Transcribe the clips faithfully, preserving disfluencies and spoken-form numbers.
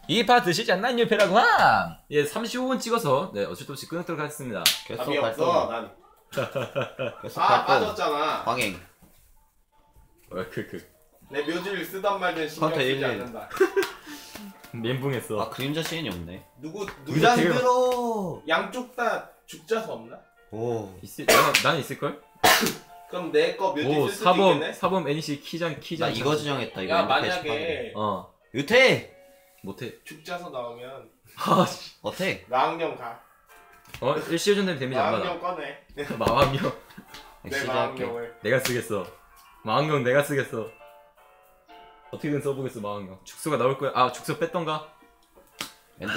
이 파 드시지 않나요 배라고 함. 예 삼십오 분 찍어서 네 어쩔 수 없이 끊도록 하겠습니다. 답이 없어 난. 아 빠졌잖아. 광행. 어 크크. 내 묘지를 쓰던 말든 신경 컨터 쓰지 일 일. 않는다. 멘붕했어. 아 그림자 시인이 없네. 누구 누구 의장 되게- 들어. 양쪽 다 죽자서 없나? 오. 있을 내가 난 있을 걸? 그럼 내 거 묘지 오 쓸 수도 사범 있겠네. 사범 애니씨 키장 나 키장. 이거 지정했다. 이거 야 엔드 게시판에. 만약에 어 유태. 못해. 죽자서 나오면 아씨. 어때? 마왕령 가. 어 일 시즌 되면 데미지 안 마왕령 받아. 꺼내. 마왕경 내 시작할게. 마왕령을. 내가 쓰겠어. 마왕경 내가 쓰겠어. 어떻게든 써보겠어 마왕경. 죽수가 나올 거야. 아 죽수 뺐던가? 엔드.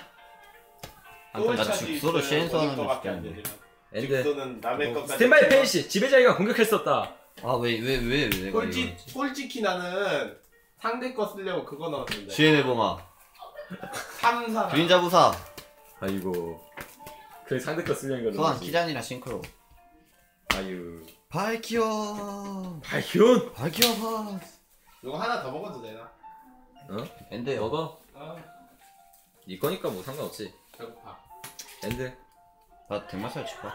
소울 나 차지 죽소로 있으면 시엔서 하는 본인 거 거밖에 안 죽겠는데. 되지. 엔드. 죽소는 남의 것까지. 스탠바이 펜시 지배자기가 공격할 수 없다. 아왜 왜 왜 왜 내가 솔직 이거? 솔직히 나는 상대 거 쓰려고 그거 넣었는데. 지혜의 봉화. 삼사. 그림자 부사. 아이고. 그 상대 거 쓰려는 거 소환 넣었지. 키잔이랑 싱크로. 아유. 발키어. 발효. 발키어 파. 이거 하나 더 먹어도 되나? 어? 엔드 먹어. 아 네 거니까 뭐 상관없지. 배고파. 엔드. 나 덱마살 칠까?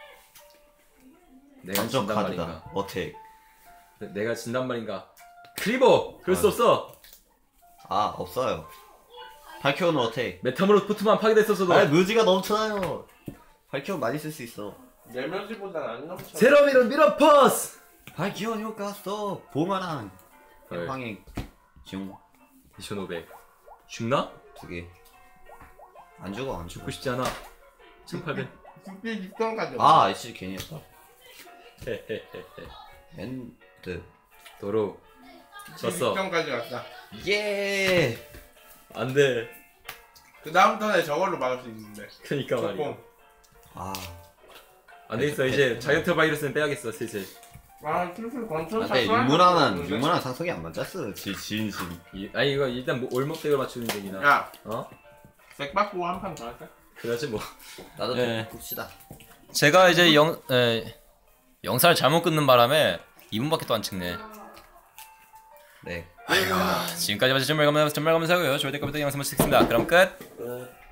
내가 완전 진단 카드다. 말인가. 어택. 내가 진단 말인가. 크리보. 그럴 수 아. 없어. 아 없어요. 발키어는 어택. 메타모르포트만 파괴됐었어도. 아 묘지가 넘쳐요. 발키어 많이 쓸 수 있어. 내 묘지보단 안 넘쳐. 세러미로 미러퍼스. 발키어 효과 써. 봉화랑 헐. 황행 지용 이천오백. 죽나? 두 개. 안 죽어 안 죽어. 죽고 싶지 않아. 천팔백. 국비 육성까지. 아 아이씨 괜히 했다. 헤헤헤헤. 엔드. 도로. 졌어. 육성까지 왔다. 예. 안 돼. 그 다음 턴에 저걸로 막을 수 있는데. 그니까 말이야. 조금. 아. 안 되겠어. 이제 자이언트 바이러스는 빼야겠어 슬슬. 아 슬슬 권총 근데 육문화는 육문화 상성이 안 맞았어. 지 지인심. 이, 아니 이거 일단 뭐 올목대을 맞추는 얘기나. 야, 어? 색 바꾸고 한 판 더 할까? 그러지 뭐. 나도 예. 봅시다. 제가 이제 영 에, 영상을 잘못 끊는 바람에 이 분밖에 또 안 찍네. 네. 지금까지 봐주신 정말 감사 정말 감사하고요. 좋을 때까지 영상 마치겠습니다. 그럼 끝.